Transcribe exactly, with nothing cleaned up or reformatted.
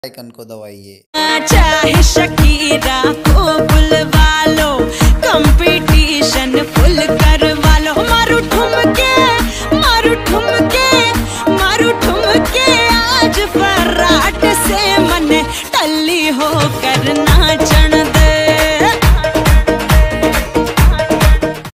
Icon को दबाइए। चाहे शकीरा को बुलवा लो, कंपटीशन फुल करवा लो। मारू ठुमके मारू ठुमके मारू ठुमके आज फराट से मन टल्ली हो करना।